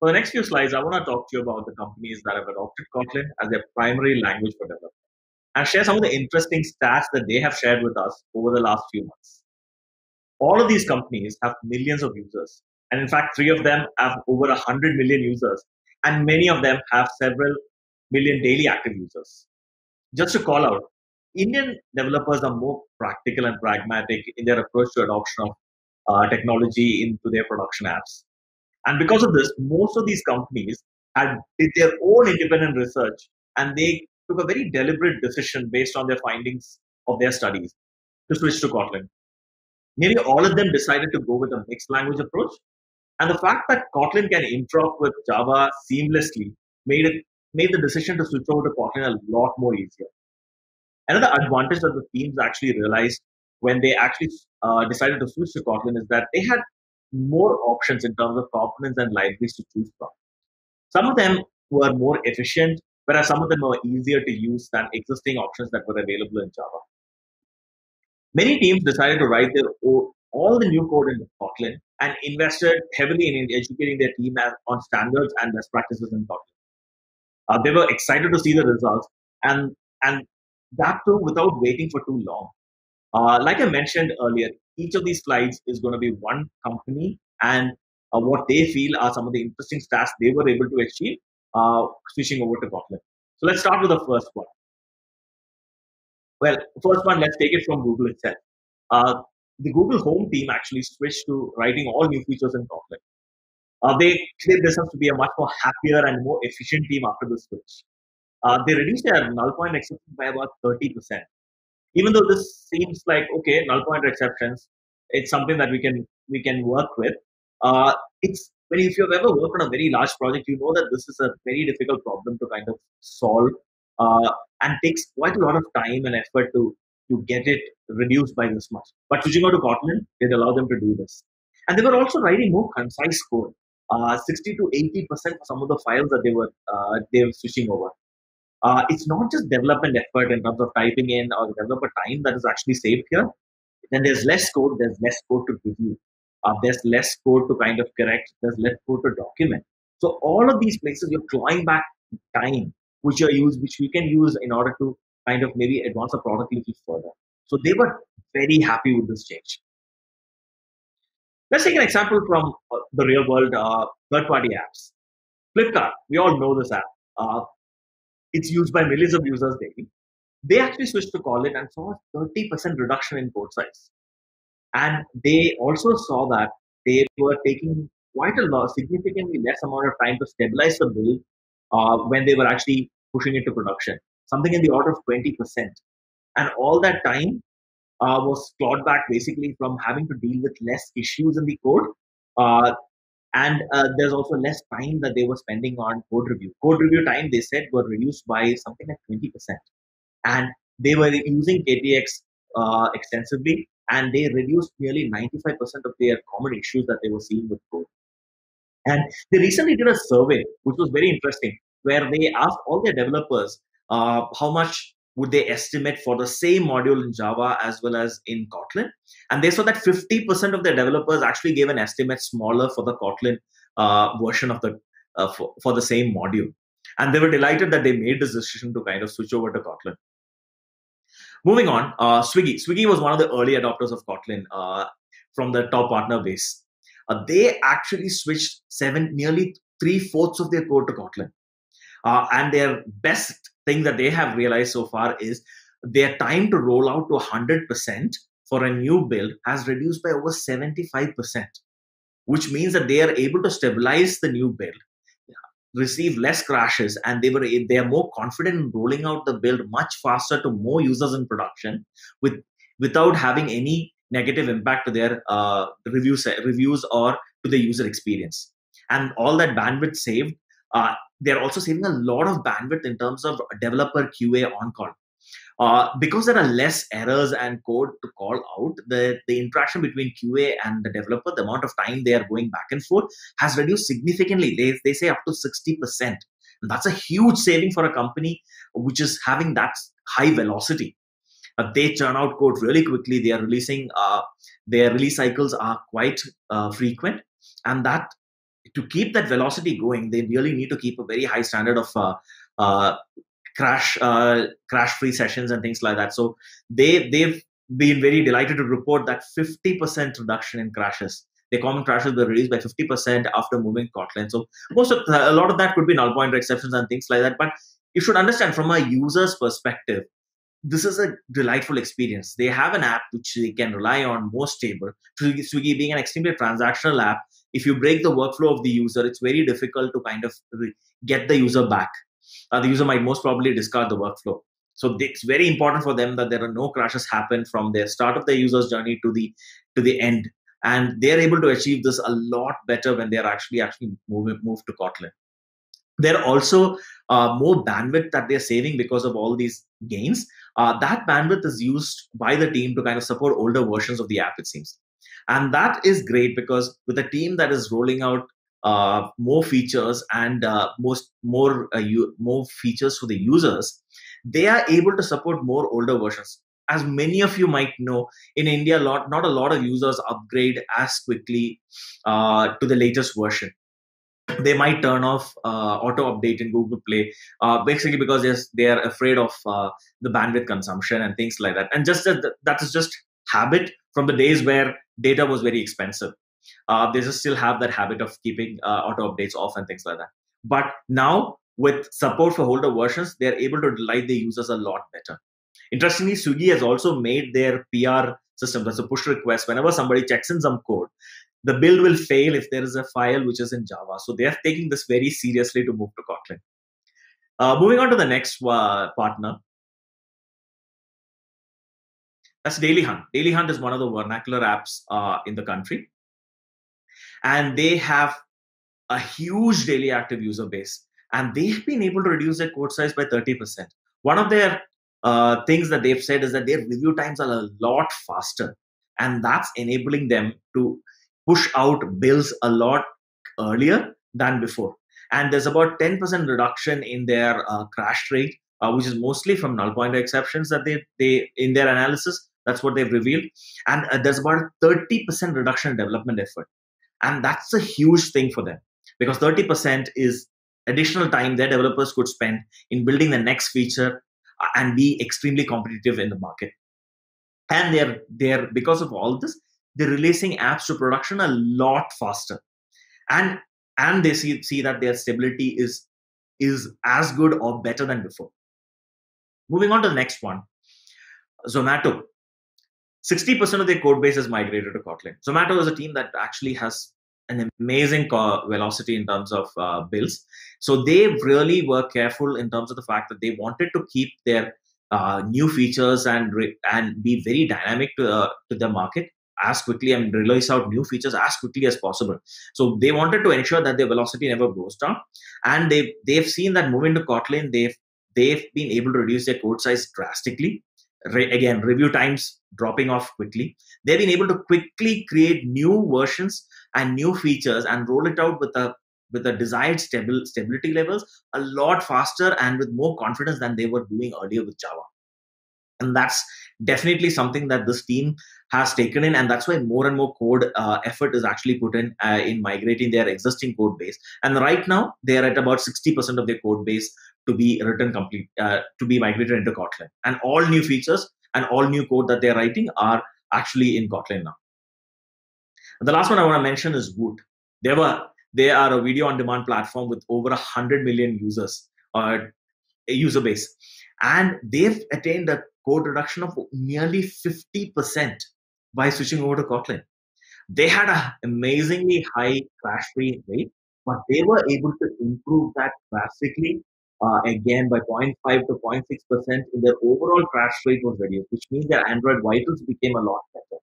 For the next few slides, I want to talk to you about the companies that have adopted Kotlin as their primary language for development and share some of the interesting stats that they have shared with us over the last few months. All of these companies have millions of users, and in fact, three of them have over 100 million users, and many of them have several million daily active users. Just to call out, Indian developers are more practical and pragmatic in their approach to adoption of technology into their production apps. And because of this, most of these companies had did their own independent research and they took a very deliberate decision based on their findings of their studies to switch to Kotlin. Nearly all of them decided to go with a mixed language approach. And the fact that Kotlin can interop with Java seamlessly made the decision to switch over to Kotlin a lot more easier. Another advantage that the teams actually realized when they actually decided to switch to Kotlin is that they had more options in terms of components and libraries to choose from. Some of them were more efficient, whereas some of them were easier to use than existing options that were available in Java. Many teams decided to write all the new code in Kotlin and invested heavily in educating their team on standards and best practices in Kotlin. They were excited to see the results, and that too without waiting for too long. Like I mentioned earlier, each of these slides is going to be one company and what they feel are some of the interesting stats they were able to achieve switching over to Kotlin. So let's start with the first one. Well, first one, let's take it from Google itself. The Google Home team actually switched to writing all new features in Kotlin. They claim themselves to be a much more happier and more efficient team after the switch. They reduced their null point exception by about 30%. Even though this seems like okay, null pointer exceptions, it's something that we can work with. It's when if you've ever worked on a very large project, you know that this is a very difficult problem to kind of solve, and takes quite a lot of time and effort to get it reduced by this much. But switching over to Kotlin, it allowed them to do this, and they were also writing more concise code. 60 to 80% of some of the files that they were switching over. It's not just development effort in terms of typing in or the developer time that is actually saved here. Then there's less code, there's less code to review. There's less code to kind of correct, there's less code to document. So all of these places you're clawing back time, which we can use in order to kind of maybe advance the product a little further. So they were very happy with this change. Let's take an example from the real world, third-party apps. Flipkart, we all know this app. It's used by millions of users daily. They actually switched to Kotlin and saw a 30% reduction in code size. And they also saw that they were taking quite a lot, significantly less amount of time to stabilize the build when they were actually pushing it to production, something in the order of 20%. And all that time was clawed back basically from having to deal with less issues in the code. And there's also less time that they were spending on code review. Code review time, they said, were reduced by something like 20%. And they were using KTX extensively, and they reduced nearly 95% of their common issues that they were seeing with code. And they recently did a survey, which was very interesting, where they asked all their developers how much would they estimate for the same module in Java as well as in Kotlin. And they saw that 50% of their developers actually gave an estimate smaller for the Kotlin version of the for the same module. And they were delighted that they made this decision to kind of switch over to Kotlin. Moving on, Swiggy. Swiggy was one of the early adopters of Kotlin from the top partner base. They actually switched nearly 3/4 of their code to Kotlin. And their best thing that they have realized so far is their time to roll out to 100% for a new build has reduced by over 75%, which means that they are able to stabilize the new build, receive less crashes, and they are more confident in rolling out the build much faster to more users in production without having any negative impact to their reviews or to the user experience. And all that bandwidth saved, they're also saving a lot of bandwidth in terms of developer QA on call. Because there are less errors and code to call out, the interaction between QA and the developer, the amount of time they are going back and forth, has reduced significantly. They say up to 60%. And that's a huge saving for a company which is having that high velocity. They churn out code really quickly. They are releasing, their release cycles are quite frequent. And that to keep that velocity going, they really need to keep a very high standard of uh, crash free sessions and things like that. So they've been very delighted to report that 50% reduction in crashes. The common crashes were reduced by 50% after moving Kotlin. So a lot of that could be null pointer exceptions and things like that. But you should understand from a user's perspective, this is a delightful experience. They have an app which they can rely on, more stable. Swiggy being an extremely transactional app, if you break the workflow of the user, it's very difficult to kind of get the user back. The user might most probably discard the workflow. So it's very important for them that there are no crashes happen from their start of the user's journey to the end. And they're able to achieve this a lot better when they're actually move to Kotlin. There are also more bandwidth that they're saving because of all these gains. That bandwidth is used by the team to kind of support older versions of the app, it seems. And that is great because with a team that is rolling out more features and more features for the users, they are able to support more older versions. As many of you might know, in India, not a lot of users upgrade as quickly to the latest version. They might turn off auto update in Google Play, basically because they are afraid of the bandwidth consumption and things like that. And just that is just habit from the days where data was very expensive. They just still have that habit of keeping auto updates off and things like that. But now with support for older versions, they're able to delight the users a lot better. Interestingly, Swiggy has also made their PR system, that's a push request. Whenever somebody checks in some code, the build will fail if there is a file which is in Java. So they are taking this very seriously to move to Kotlin. Moving on to the next partner, that's Daily Hunt. Daily Hunt is one of the vernacular apps in the country. And they have a huge daily active user base. And they've been able to reduce their code size by 30%. One of their things that they've said is that their review times are a lot faster. And that's enabling them to push out builds a lot earlier than before. And there's about 10% reduction in their crash rate, which is mostly from null pointer exceptions that they in their analysis. That's what they've revealed. And there's about a 30% reduction in development effort. And that's a huge thing for them because 30% is additional time their developers could spend in building the next feature and be extremely competitive in the market. And they're because of all this, they're releasing apps to production a lot faster. And they see that their stability is as good or better than before. Moving on to the next one, Zomato. 60% of their code base is migrated to Kotlin. Zomato is a team that actually has an amazing velocity in terms of builds. So they really were careful in terms of the fact that they wanted to keep their new features and be very dynamic to the market as quickly and release out new features as quickly as possible. So they wanted to ensure that their velocity never goes down. And they've seen that moving to Kotlin, they've been able to reduce their code size drastically. Again, review times dropping off quickly. They've been able to quickly create new versions and new features and roll it out with the desired stability levels a lot faster and with more confidence than they were doing earlier with Java. And that's definitely something that this team has taken in, and that's why more and more code effort is actually put in migrating their existing code base. And right now, they are at about 60% of their code base to be written complete, to be migrated into Kotlin. And all new features and all new code that they're writing are actually in Kotlin now. And the last one I want to mention is Woot. They are a video on demand platform with over 100 million users, a user base. And they've attained a code reduction of nearly 50% by switching over to Kotlin. They had an amazingly high crash-free rate, but they were able to improve that drastically, again by 0.5 to 0.6% in their overall crash rate was reduced, which means their Android vitals became a lot better.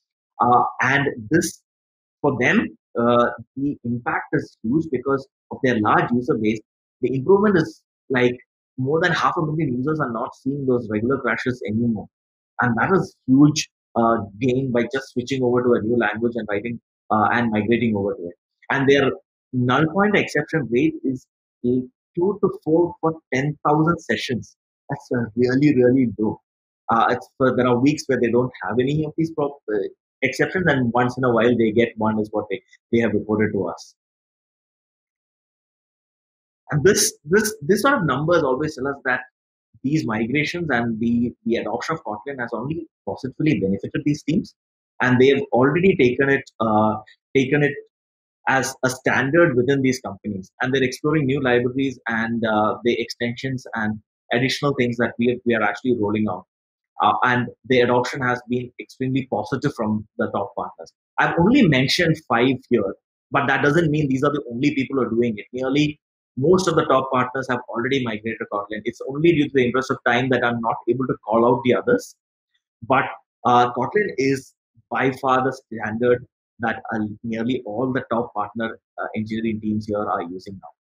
And this, for them, the impact is huge because of their large user base. The improvement is like more than 500,000 users are not seeing those regular crashes anymore. And that is huge gain by just switching over to a new language and writing and migrating over to it. And their null point exception rate is 2 to 4 for 10,000 sessions. That's really, really low. There are weeks where they don't have any of these exceptions, and once in a while they get one, is what they have reported to us. And this sort of numbers always tell us that these migrations and the adoption of Kotlin has only positively benefited these teams, and they've already taken it as a standard within these companies, and they're exploring new libraries and the extensions and additional things that we are actually rolling out. And the adoption has been extremely positive from the top partners. I've only mentioned five here, but that doesn't mean these are the only people who are doing it. Nearly most of the top partners have already migrated to Kotlin. It's only due to the interest of time that I'm not able to call out the others. But Kotlin is by far the standard that nearly all the top partner engineering teams here are using now.